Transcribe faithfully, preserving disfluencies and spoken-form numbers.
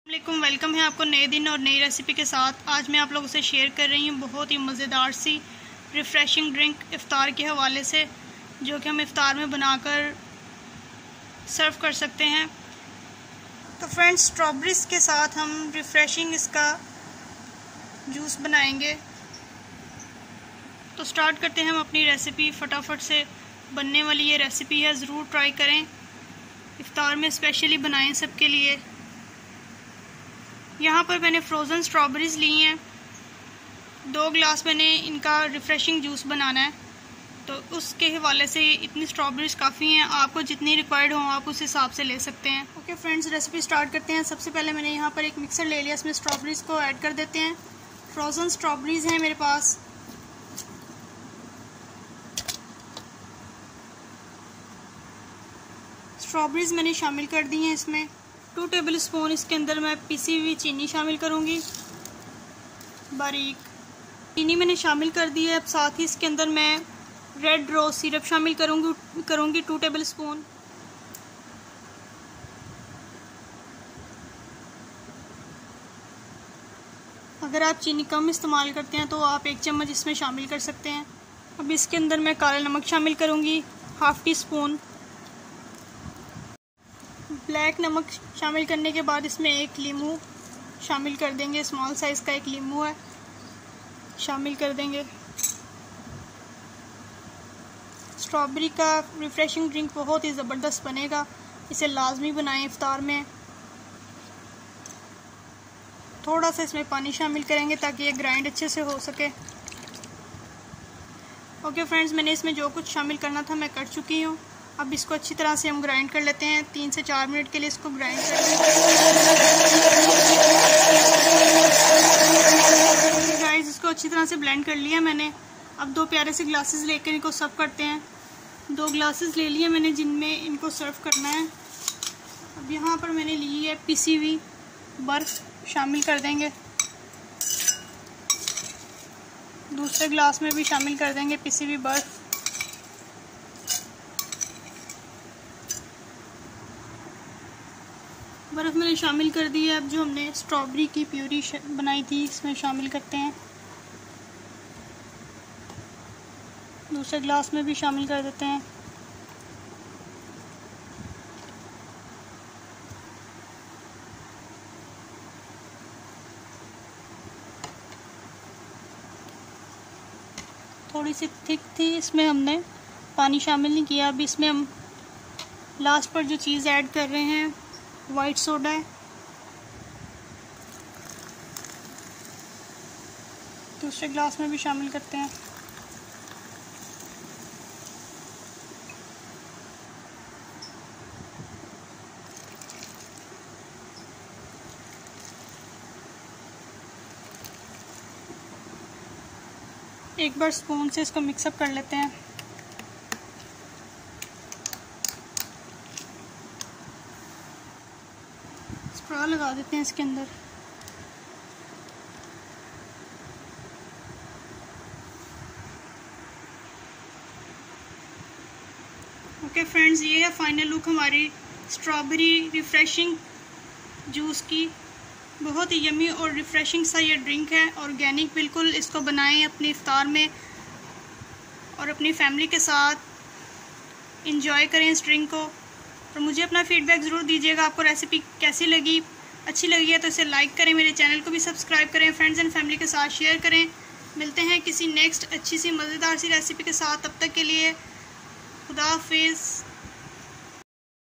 वालेकुम, वेलकम है आपको नए दिन और नई रेसिपी के साथ। आज मैं आप लोगों से शेयर कर रही हूँ बहुत ही मज़ेदार सी रिफ़्रेशिंग ड्रिंक इफ़्तार के हवाले से, जो कि हम इफ़्तार में बनाकर सर्व कर सकते हैं। तो फ्रेंड्स, स्ट्रॉबेरीज़ के साथ हम रिफ़्रेशिंग इसका जूस बनाएंगे। तो स्टार्ट करते हैं हम अपनी रेसिपी। फटाफट से बनने वाली ये रेसिपी है, ज़रूर ट्राई करें, इफ़्तार में स्पेशली बनाएं सबके लिए। यहाँ पर मैंने फ्रोज़न स्ट्रॉबेरीज़ ली हैं, दो ग्लास मैंने इनका रिफ़्रेशिंग जूस बनाना है, तो उसके हवाले से इतनी स्ट्रॉबेरीज़ काफ़ी हैं। आपको जितनी रिक्वायर्ड हो आप उस हिसाब से ले सकते हैं। ओके फ्रेंड्स, रेसिपी स्टार्ट करते हैं। सबसे पहले मैंने यहाँ पर एक मिक्सर ले लिया, इसमें स्ट्रॉबेरीज़ को ऐड कर देते हैं। फ्रोज़न स्ट्रॉबेरीज़ हैं मेरे पास। स्ट्रॉबेरीज़ मैंने शामिल कर दी हैं इसमें। टू टेबल स्पून इसके अंदर मैं पिसी हुई चीनी शामिल करूँगी, बारीक चीनी मैंने शामिल कर दी है। अब साथ ही इसके अंदर मैं रेड रोज़ सिरप शामिल करूँगी करूँगी टू टेबल स्पून। अगर आप चीनी कम इस्तेमाल करते हैं तो आप एक चम्मच इसमें शामिल कर सकते हैं। अब इसके अंदर मैं काला नमक शामिल करूँगी, हाफ़ टी स्पून। ब्लैक नमक शामिल करने के बाद इसमें एक लीमू शामिल कर देंगे, स्मॉल साइज़ का एक लीमू है, शामिल कर देंगे। स्ट्रॉबेरी का रिफ़्रेशिंग ड्रिंक बहुत ही ज़बरदस्त बनेगा, इसे लाजमी बनाएं इफ़्तार में। थोड़ा सा इसमें पानी शामिल करेंगे ताकि ये ग्राइंड अच्छे से हो सके। ओके फ्रेंड्स, मैंने इसमें जो कुछ शामिल करना था मैं कर चुकी हूँ। अब इसको अच्छी तरह से हम ग्राइंड कर लेते हैं। तीन से चार मिनट के लिए इसको ग्राइंड कर लेते हैं। गाइस, इसको अच्छी तरह से ब्लेंड कर लिया मैंने। अब दो प्यारे से ग्लासेस लेकर इनको सर्व करते हैं। दो ग्लासेस ले लिए मैंने जिनमें इनको सर्व करना है। अब यहाँ पर मैंने ली है पिसी हुई बर्फ़, शामिल कर देंगे। दूसरे ग्लास में भी शामिल कर देंगे पिसी हुई बर्फ़। बर्फ़ मैंने शामिल कर दी है। अब जो हमने स्ट्रॉबेरी की प्यूरी बनाई थी इसमें शामिल करते हैं। दूसरे ग्लास में भी शामिल कर देते हैं। थोड़ी सी थिक थी, इसमें हमने पानी शामिल नहीं किया। अब इसमें हम लास्ट पर जो चीज़ ऐड कर रहे हैं वाइट सोडा है। दूसरे ग्लास में भी शामिल करते हैं। एक बार स्पून से इसको मिक्सअप कर लेते हैं। स्ट्रॉ लगा देते हैं इसके अंदर। ओके फ्रेंड्स, ये है फाइनल लुक हमारी स्ट्रॉबेरी रिफ़्रेशिंग जूस की। बहुत ही यमी और रिफ़्रेशिंग सा ये ड्रिंक है, ऑर्गेनिक बिल्कुल। इसको बनाएं अपनी इफ़्तार में और अपनी फैमिली के साथ इंजॉय करें इस ड्रिंक को। और मुझे अपना फ़ीडबैक ज़रूर दीजिएगा, आपको रेसिपी कैसी लगी। अच्छी लगी है तो इसे लाइक करें, मेरे चैनल को भी सब्सक्राइब करें, फ्रेंड्स एंड फैमिली के साथ शेयर करें। मिलते हैं किसी नेक्स्ट अच्छी सी मज़ेदार सी रेसिपी के साथ। तब तक के लिए खुदा हाफिज़।